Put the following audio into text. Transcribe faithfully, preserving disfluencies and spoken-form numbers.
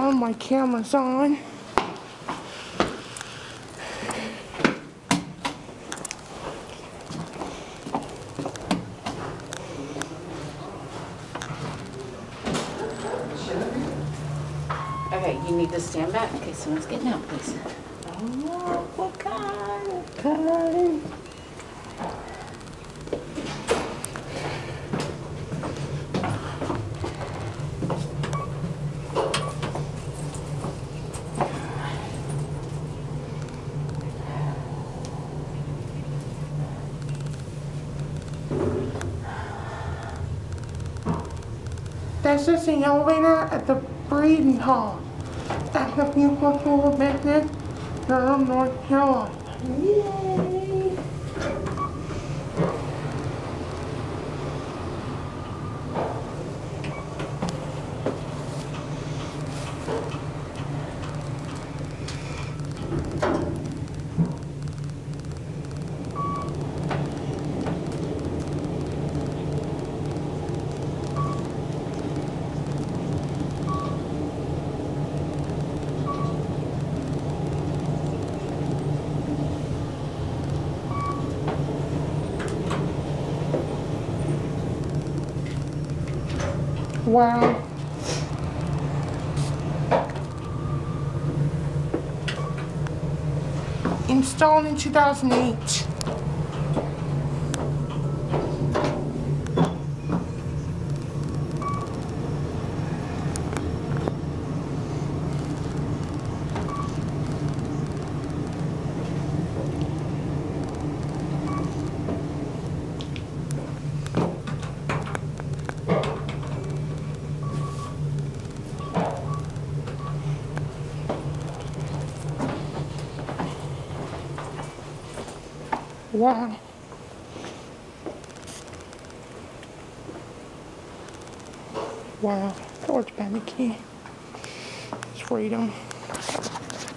on, my camera's on. Okay, you need to stand back in case someone's getting out, please. Oh, okay, okay. This is the elevator at the Breedan Hall. That's the beautiful business, Durham, North Carolina. Yay! Wow. Installed in two thousand eight. Wow. Wow. George Bannicky. Freedom.